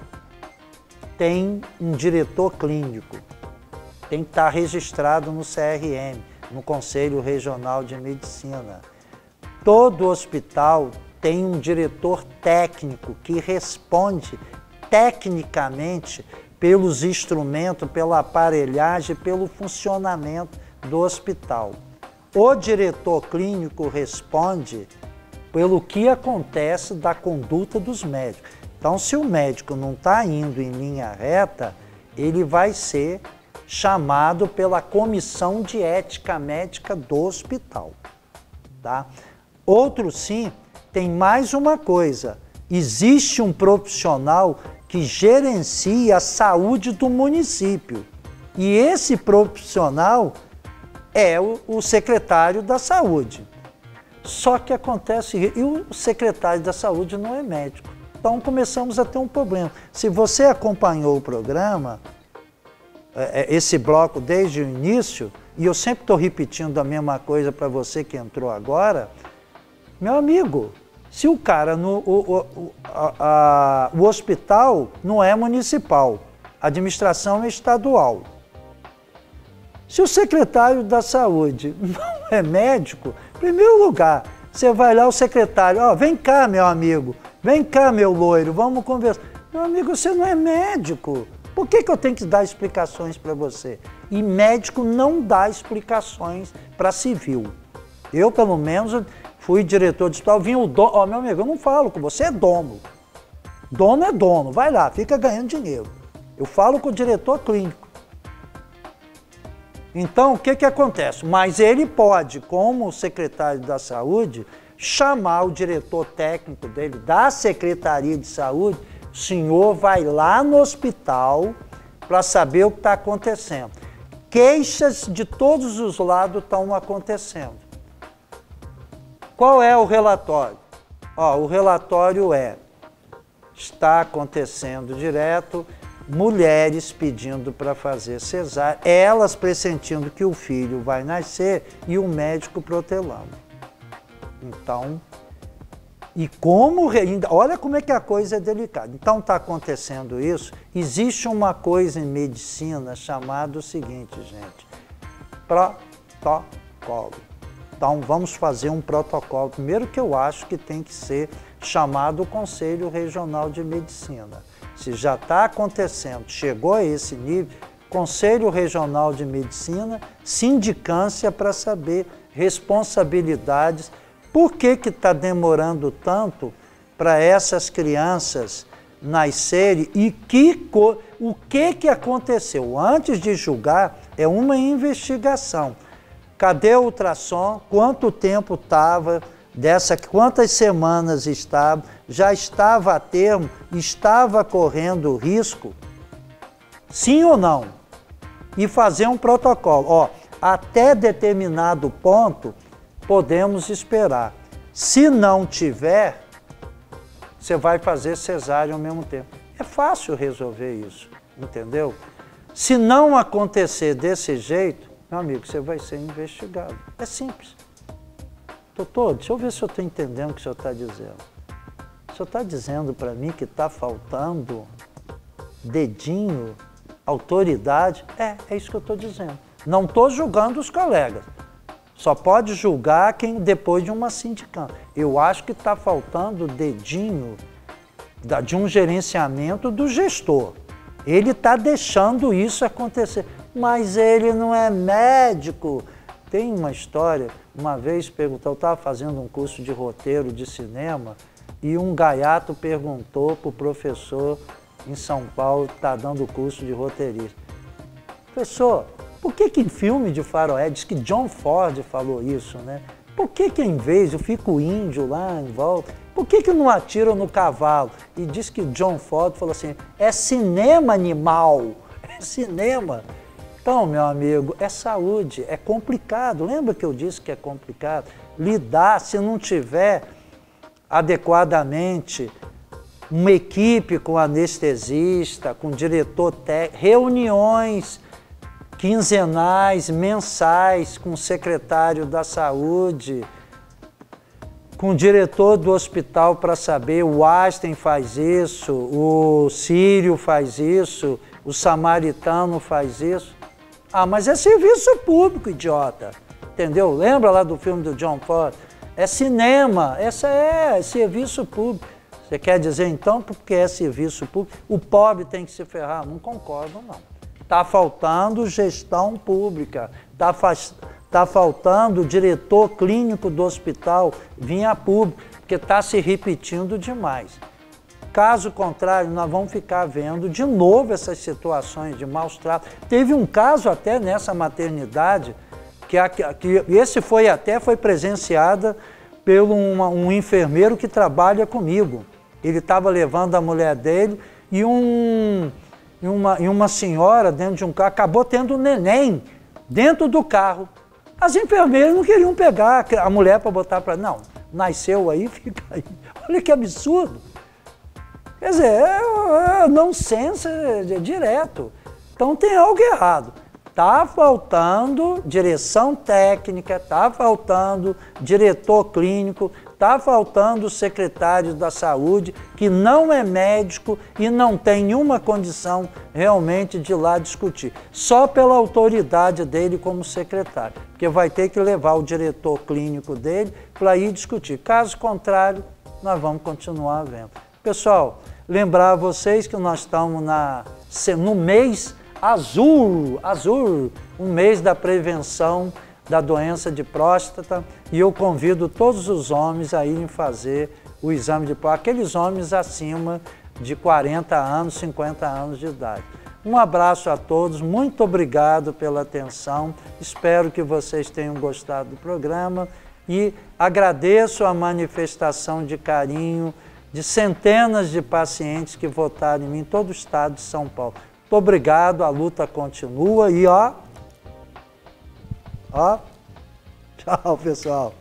tem um diretor clínico. Tem que estar registrado no C R M, no Conselho Regional de Medicina. Todo hospital tem um diretor técnico que responde tecnicamente pelos instrumentos, pela aparelhagem, pelo funcionamento do hospital. O diretor clínico responde pelo que acontece da conduta dos médicos. Então, se o médico não está indo em linha reta, ele vai ser chamado pela Comissão de Ética Médica do hospital. Tá? Outro sim, tem mais uma coisa. Existe um profissional que gerencia a saúde do município. E esse profissional é o, o secretário da saúde. Só que acontece, e o secretário da saúde não é médico. Então começamos a ter um problema. Se você acompanhou o programa, esse bloco desde o início, e eu sempre estou repetindo a mesma coisa para você que entrou agora, meu amigo, se o cara, no, o, o, a, a, o hospital não é municipal, a administração é estadual. Se o secretário da saúde não é médico, em primeiro lugar, você vai lá, o secretário, ó, vem cá, meu amigo, vem cá, meu loiro, vamos conversar. Meu amigo, você não é médico. Por que que eu tenho que dar explicações para você? E médico não dá explicações para civil. Eu, pelo menos, fui diretor de hospital, vinha o dono, ó, meu amigo, eu não falo com você, é dono. Dono é dono, vai lá, fica ganhando dinheiro. Eu falo com o diretor clínico. Então, o que que acontece? Mas ele pode, como secretário da saúde, chamar o diretor técnico dele, da Secretaria de Saúde, o senhor vai lá no hospital para saber o que está acontecendo. Queixas de todos os lados estão acontecendo. Qual é o relatório? Ó, o relatório é, está acontecendo direto, mulheres pedindo para fazer cesárea, elas pressentindo que o filho vai nascer e o médico protelando. Então, e como, olha como é que a coisa é delicada. Então está acontecendo isso, existe uma coisa em medicina chamada o seguinte, gente, protocolo. Então vamos fazer um protocolo. Primeiro que eu acho que tem que ser chamado o Conselho Regional de Medicina. Se já está acontecendo, chegou a esse nível, Conselho Regional de Medicina, sindicância para saber responsabilidades. Por que que está demorando tanto para essas crianças nascerem e que, o que que aconteceu? Antes de julgar, é uma investigação. Cadê o ultrassom? Quanto tempo estava? Dessa, quantas semanas estava? Já estava a termo? Estava correndo risco? Sim ou não? E fazer um protocolo. Ó, até determinado ponto, podemos esperar. Se não tiver, você vai fazer cesárea ao mesmo tempo. É fácil resolver isso, entendeu? Se não acontecer desse jeito, meu amigo, você vai ser investigado. É simples. Doutor, deixa eu ver se eu estou entendendo o que o senhor está dizendo. O senhor está dizendo para mim que está faltando dedinho, autoridade? É, é isso que eu estou dizendo. Não estou julgando os colegas. Só pode julgar quem depois de uma sindicância. Eu acho que está faltando dedinho de um gerenciamento do gestor. Ele está deixando isso acontecer. Mas ele não é médico. Tem uma história, uma vez perguntou, eu estava fazendo um curso de roteiro de cinema e um gaiato perguntou para o professor em São Paulo, que está dando o curso de roteirista. Professor, por que que em filme de faroeste, diz que John Ford falou isso, né? Por que que em vez eu fico índio lá em volta, por que que não atiram no cavalo? E diz que John Ford falou assim, é cinema animal, é cinema. Então, meu amigo, é saúde, é complicado. Lembra que eu disse que é complicado? Lidar, se não tiver adequadamente uma equipe com anestesista, com diretor técnico, reuniões quinzenais, mensais, com o secretário da saúde, com o diretor do hospital para saber, o Einstein faz isso, o Sírio faz isso, o Samaritano faz isso. Ah, mas é serviço público, idiota. Entendeu? Lembra lá do filme do John Ford? É cinema, essa é, é serviço público. Você quer dizer, então, porque é serviço público, o pobre tem que se ferrar? Não concordo, não. Está faltando gestão pública, está tá faltando diretor clínico do hospital vir a público, porque está se repetindo demais. Caso contrário, nós vamos ficar vendo de novo essas situações de maus tratos. Teve um caso até nessa maternidade, que, a, que esse foi até foi presenciada por uma, um enfermeiro que trabalha comigo. Ele estava levando a mulher dele e, um, e, uma, e uma senhora dentro de um carro acabou tendo um neném dentro do carro. As enfermeiras não queriam pegar a mulher para botar para... Não, nasceu aí, fica aí. Olha que absurdo. Quer dizer, é, é nonsense é, é direto. Então tem algo errado. Está faltando direção técnica, está faltando diretor clínico, está faltando secretário da saúde, que não é médico e não tem nenhuma condição realmente de ir lá discutir. Só pela autoridade dele como secretário, porque vai ter que levar o diretor clínico dele para ir discutir. Caso contrário, nós vamos continuar vendo. Pessoal, lembrar a vocês que nós estamos na, no mês azul, azul, um mês da prevenção da doença de próstata, e eu convido todos os homens a irem fazer o exame de próstata, aqueles homens acima de quarenta anos, cinquenta anos de idade. Um abraço a todos, muito obrigado pela atenção, espero que vocês tenham gostado do programa e agradeço a manifestação de carinho de centenas de pacientes que votaram em mim, em todo o estado de São Paulo. Muito obrigado, a luta continua e ó, ó, tchau, pessoal.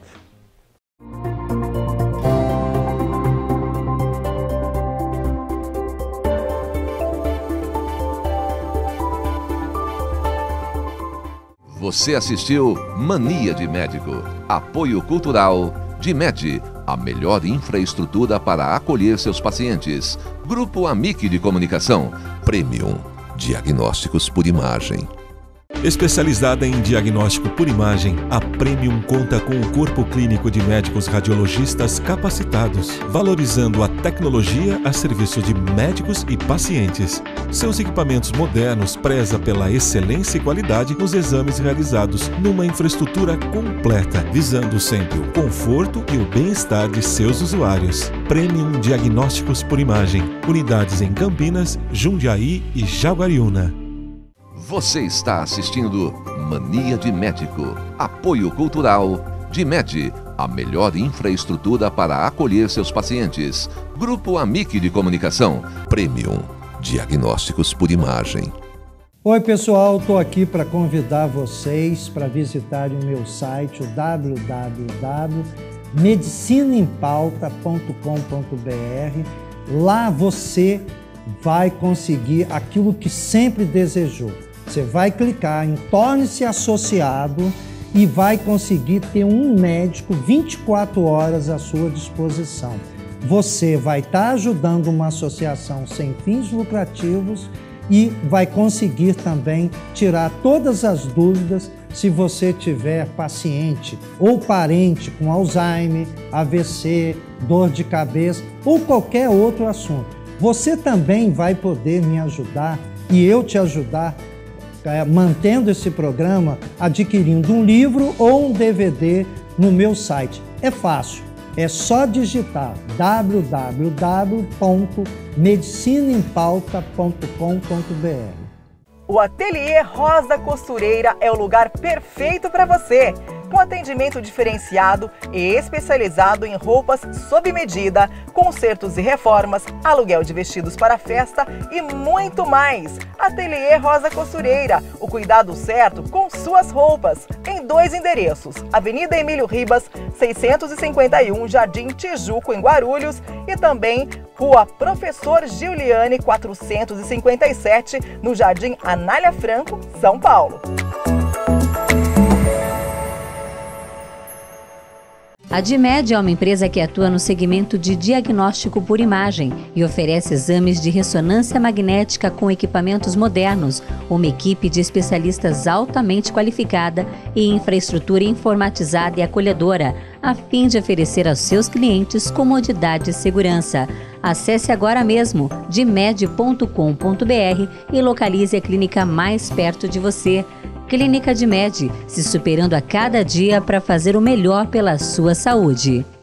Você assistiu Mania de Médico. Apoio cultural DIMED, a melhor infraestrutura para acolher seus pacientes. Grupo Amic de Comunicação. Premium. Diagnósticos por imagem. Especializada em diagnóstico por imagem, a Premium conta com um corpo clínico de médicos radiologistas capacitados, valorizando a tecnologia a serviço de médicos e pacientes. Seus equipamentos modernos prezam pela excelência e qualidade nos exames realizados numa infraestrutura completa, visando sempre o conforto e o bem-estar de seus usuários. Premium Diagnósticos por Imagem. Unidades em Campinas, Jundiaí e Jaguariúna. Você está assistindo Mania de Médico. Apoio cultural DIMED, a melhor infraestrutura para acolher seus pacientes. Grupo Amic de Comunicação. Premium. Diagnósticos por imagem. Oi pessoal, estou aqui para convidar vocês para visitarem o meu site, o w w w ponto medicina em pauta ponto com ponto b r. Lá você vai conseguir aquilo que sempre desejou. Você vai clicar em Torne-se Associado e vai conseguir ter um médico vinte e quatro horas à sua disposição. Você vai estar ajudando uma associação sem fins lucrativos e vai conseguir também tirar todas as dúvidas se você tiver paciente ou parente com Alzheimer, A V C, dor de cabeça ou qualquer outro assunto. Você também vai poder me ajudar e eu te ajudar é, mantendo esse programa, adquirindo um livro ou um D V D no meu site. É fácil, é só digitar w w w ponto medicina em pauta ponto com ponto b r. O Ateliê Rosa Costureira é o lugar perfeito para você, com atendimento diferenciado e especializado em roupas sob medida, consertos e reformas, aluguel de vestidos para festa e muito mais. Ateliê Rosa Costureira, o cuidado certo com suas roupas, em dois endereços, Avenida Emílio Ribas, seiscentos e cinquenta e um, Jardim Tijuco, em Guarulhos, e também Rua Professor Giuliani, quatrocentos e cinquenta e sete, no Jardim Anália Franco, São Paulo. A DIMED é uma empresa que atua no segmento de diagnóstico por imagem e oferece exames de ressonância magnética com equipamentos modernos, uma equipe de especialistas altamente qualificada e infraestrutura informatizada e acolhedora, a fim de oferecer aos seus clientes comodidade e segurança. Acesse agora mesmo dimed ponto com ponto b r e localize a clínica mais perto de você. Clínica DIMED, se superando a cada dia para fazer o melhor pela sua saúde.